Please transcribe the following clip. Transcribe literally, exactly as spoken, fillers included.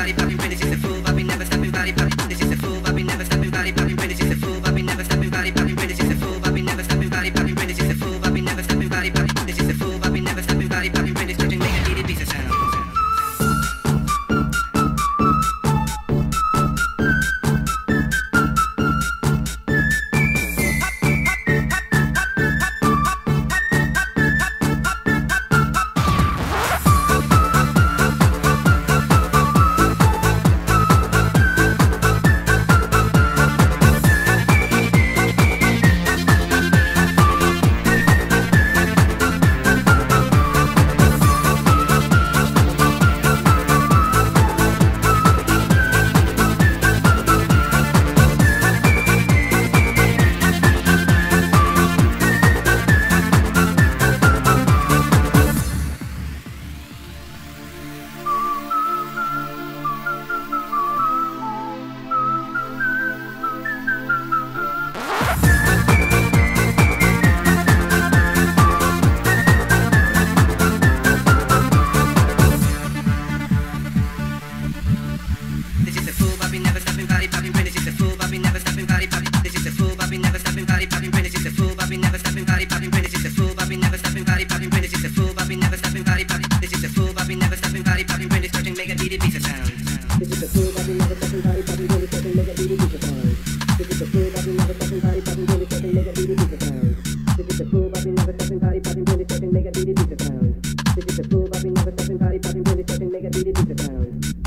body popping, British is a fool, Bobby never stopping body popping, British is a fool, Bobby never stopping body popping, British is a fool, Bobby never stopping body popping, British is a fool, Bobby never stopping body popping, British is a fool, Bobby never stopping body popping, British is a fool, Bobby never stopping body popping, British touching make a beat piece of sound. Make a beat, beat the sound.